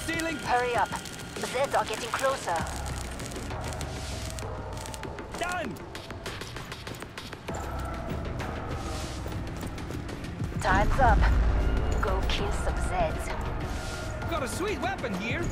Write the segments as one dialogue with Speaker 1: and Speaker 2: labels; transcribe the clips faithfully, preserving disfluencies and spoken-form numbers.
Speaker 1: ceiling!
Speaker 2: Hurry up. The Zeds are getting closer.
Speaker 1: Done!
Speaker 2: Time's up. Go kill some Zeds.
Speaker 1: Got a sweet weapon here!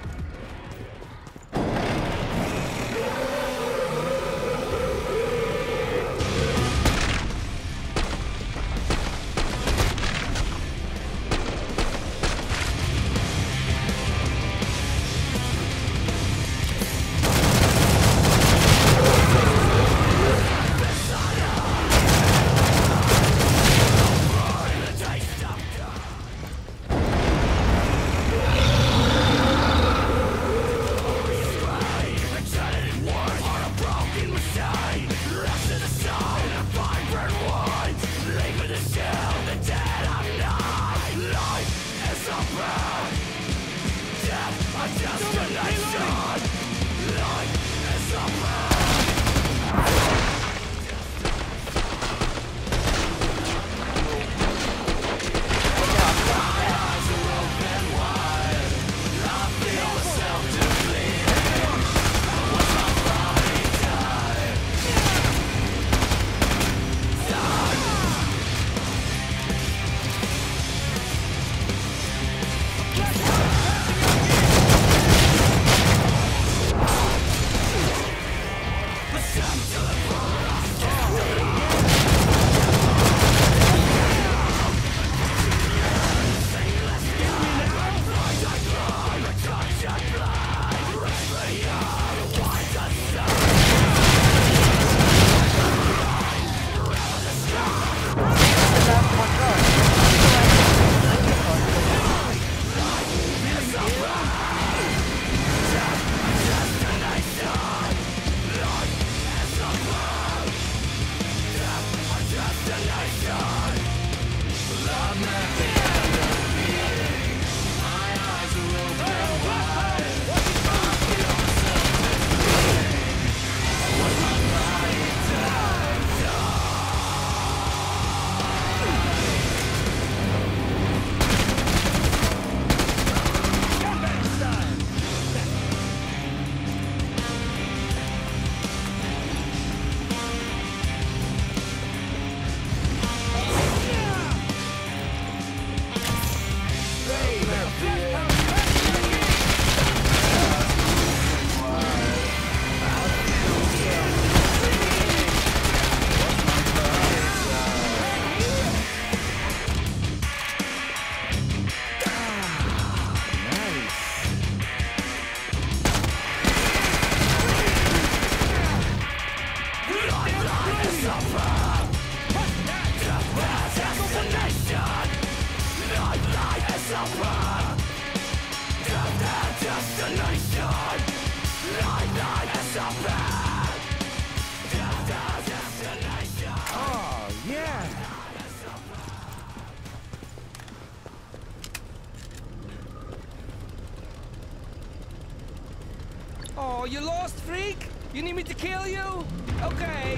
Speaker 1: Oh, you lost, freak? You need me to kill you? Okay.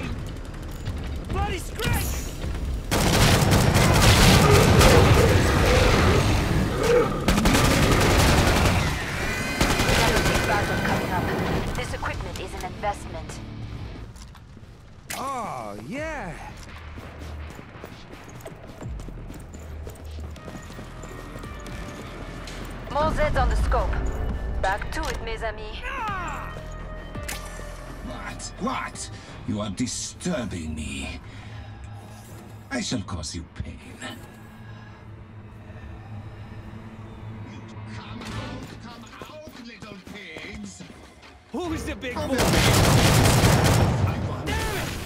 Speaker 1: Bloody scratch!
Speaker 2: Battle coming up. This equipment is an investment.
Speaker 1: Oh, yeah.
Speaker 2: More Zeds on the scope. Back to it, mes amis.
Speaker 3: What? What? You are disturbing me. I shall cause you pain.
Speaker 4: Come out, come out, little pigs!
Speaker 1: Who's the big
Speaker 4: Come
Speaker 1: boy?
Speaker 4: Damn it!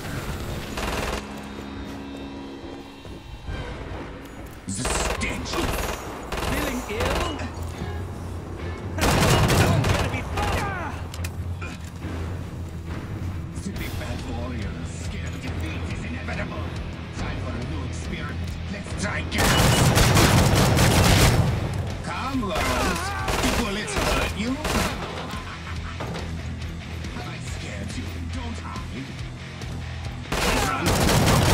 Speaker 3: The stench.
Speaker 1: Feeling ill? I'm gonna be fun!
Speaker 4: The big bad warriors, scared defeat is inevitable. Time for a new experiment. Let's try gas! Come, lovers. The bullets hurt you? Have I scared you? Don't hide. Run!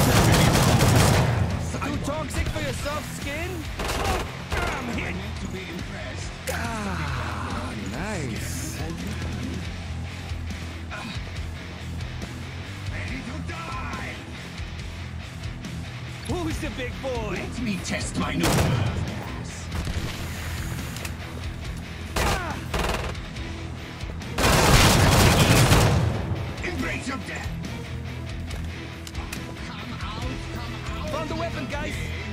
Speaker 1: Too toxic for your soft skin? Oh, I'm hit!
Speaker 4: To be
Speaker 1: Who's the big boy?
Speaker 4: Let me test my new nerve gas. Embrace your death. Come out, come out.
Speaker 1: Found the weapon, guys.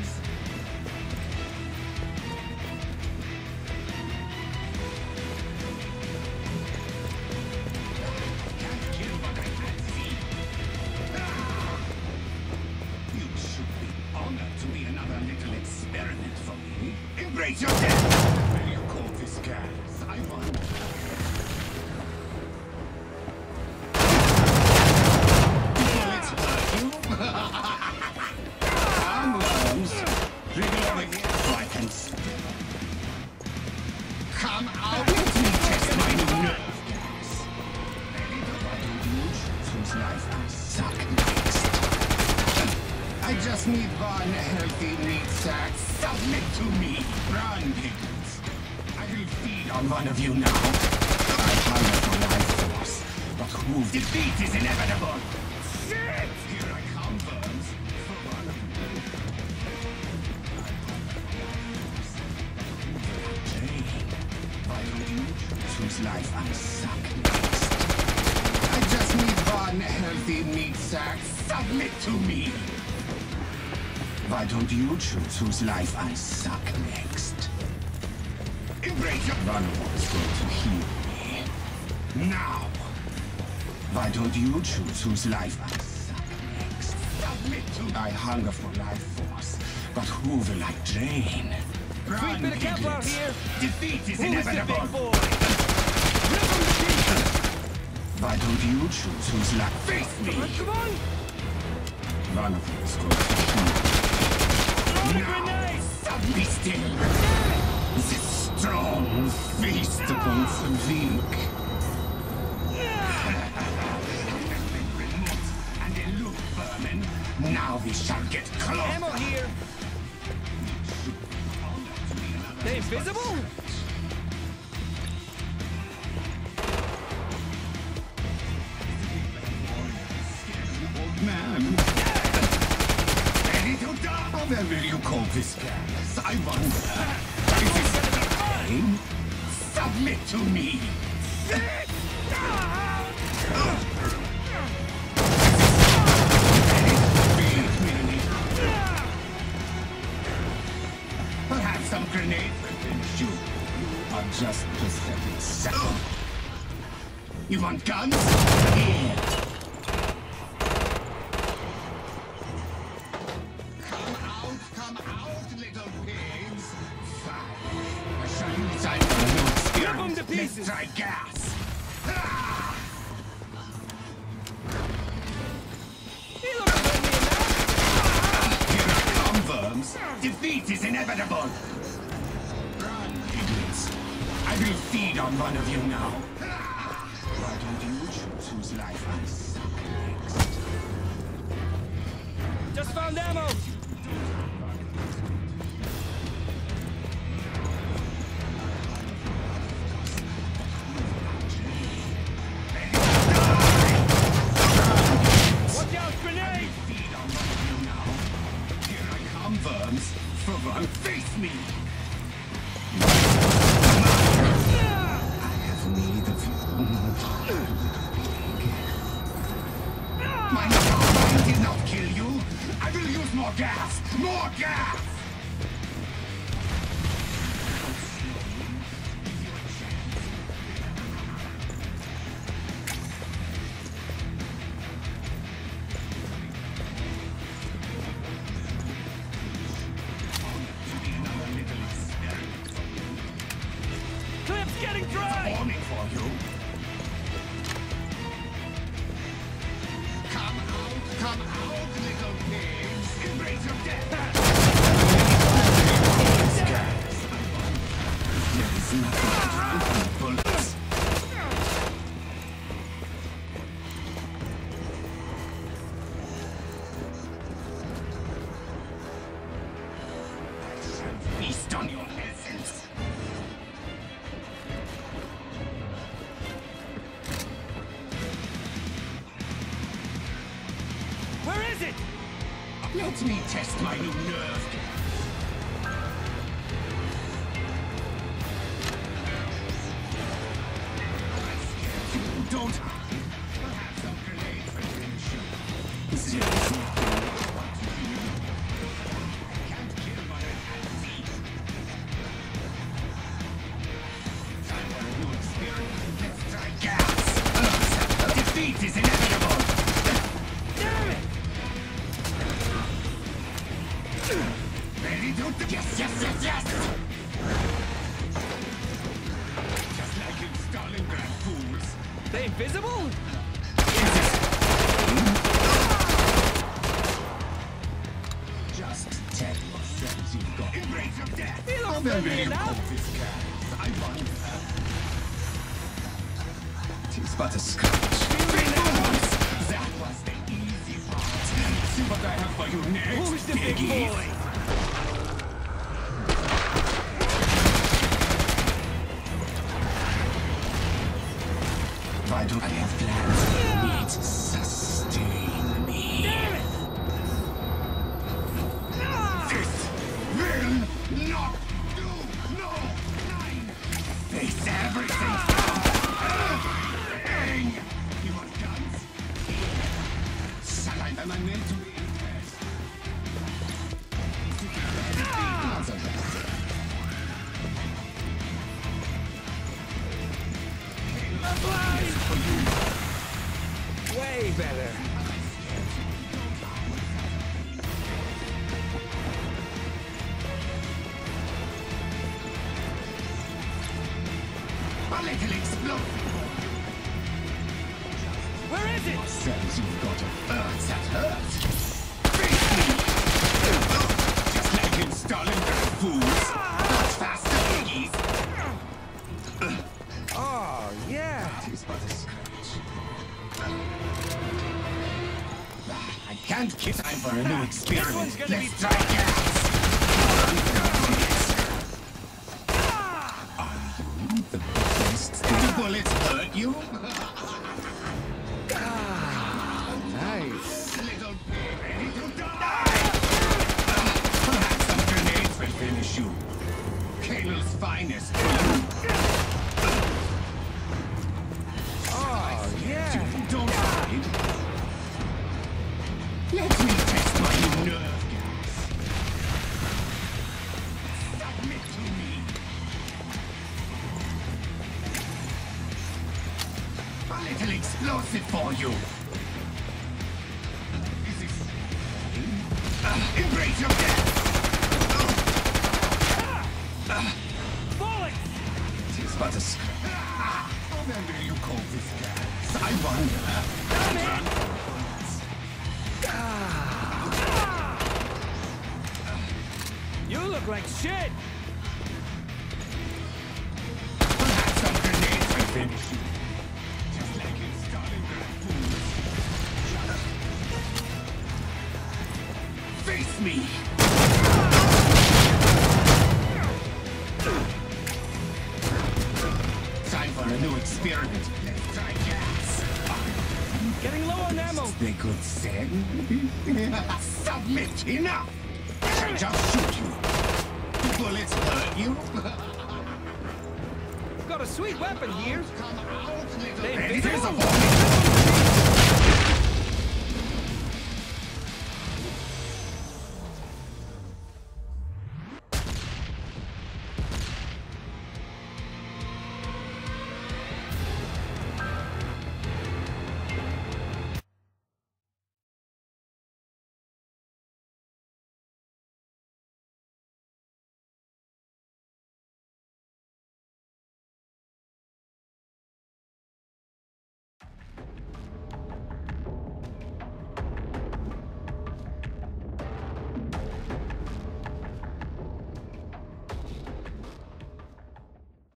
Speaker 4: Embrace your death! Will you call this gas? I wonder. Will it hurt you? Some worms. Wriggle over here so I can step. Come out! Let me test my new nerve gas. Why don't you choose whose life I suck next? I just need one healthy meat sack. Submit to me! Run, piglets! I will feed on one of you now. I hunger for life force, but who defeat is inevitable! Shit! Here I come, worms. For one of you. Jane, why don't you choose whose life I suck next? I just need one healthy meat sack. Submit to me! Why don't you choose whose life I suck next? Embrace your run was going to heal me. Now! Why don't you choose whose life I suck next? Submit to I hunger for life force, but who will I drain? Run,
Speaker 1: Sweet bit of camp out here.
Speaker 4: Defeat is
Speaker 1: Who's the
Speaker 4: inevitable.
Speaker 1: big boy? Rip him to pieces.
Speaker 4: Why don't you choose whose life? Face me!
Speaker 1: Come on!
Speaker 4: One of you is going to heal me.
Speaker 1: Throw the grenade!
Speaker 4: Be still! The strong feast upon the weak. And elude vermin. Now we shall get close.
Speaker 1: Ammo here! They invisible?
Speaker 4: Man. Ready to die? Where will you call this gas? I wonder. Is this pain? Submit to me. Perhaps some grenade will finish you. You are just pathetic sack. You want guns? Here. Let's try gas! Ah!
Speaker 1: He looks like me now!
Speaker 4: Here I come, worms! Defeat is inevitable! Run, idiots! I will feed on one of you now! Why don't you choose whose life I suck next?
Speaker 1: Just found ammo!
Speaker 4: Face me! I have need of you. My mine did not kill you. I will use more gas! More gas!
Speaker 1: Getting dry!
Speaker 4: Warning for you. Come out, come out, little pigs. Embrace your death. There is nothing but bullets. I shall feast on your essence. Let me test my new nerve. Don't. Perhaps some grenades will finish you. Seriously. Can't kill what I can't see. Time for a new experiment. Let's try gas. Defeat is inevitable.
Speaker 1: Damn it!
Speaker 4: Ready to... Yes, yes, yes, yes! Just like in Stalingrad, fools.
Speaker 1: They invisible?
Speaker 4: Just tell yourselves you've got... Embrace of death!
Speaker 1: You look
Speaker 4: How will
Speaker 1: familiar
Speaker 4: you
Speaker 1: now.
Speaker 4: cope this gas? I wonder. Tis but a scratch. Fools! That was the easy part. See what I have for you next,
Speaker 1: Who's the big
Speaker 4: piggies?
Speaker 1: boy?
Speaker 4: Why do I have plans? It sustain me.
Speaker 1: Damn it!
Speaker 4: This will not do. No, nine. Face everything. Everything. You want guns? Shall I? Am I meant to be impressed? Not so bad.
Speaker 1: Way better.
Speaker 4: A little explode.
Speaker 1: Where is it?
Speaker 4: Says you've got a hurts that hurts. Face me! Just like in Stalingrad, fools. Not faster, piggies.
Speaker 1: Oh, yeah.
Speaker 4: It is but a scratch. I can't kill time for a new experiment.
Speaker 1: This one's gonna be
Speaker 4: Let's try gas. Are you the best? Did the bullets hurt you?
Speaker 1: Nice.
Speaker 4: Little pig, ready to die! Perhaps some grenades will finish you. Kano's finest.
Speaker 1: Oh, yeah.
Speaker 4: Don't hide. Let me test my new nerve gas. Submit to me. A little explosive for you. Is this... Uh, embrace your death!
Speaker 1: Bullets!
Speaker 4: Tis but a scratch. How then do you call this gas? I wonder.
Speaker 1: Damn it! You look like shit!
Speaker 4: Perhaps some grenades will finish you. Just like in Stalingrad, fools. Face me! Time for a new experiment. Let's try gas.
Speaker 1: Getting low on ammo.
Speaker 4: They could say. Submit! Enough! I'll just shoot you. The bullets hurt you?
Speaker 1: Got a sweet weapon here.
Speaker 4: Come out, little
Speaker 1: They
Speaker 4: bit.
Speaker 1: invisible?
Speaker 4: There's a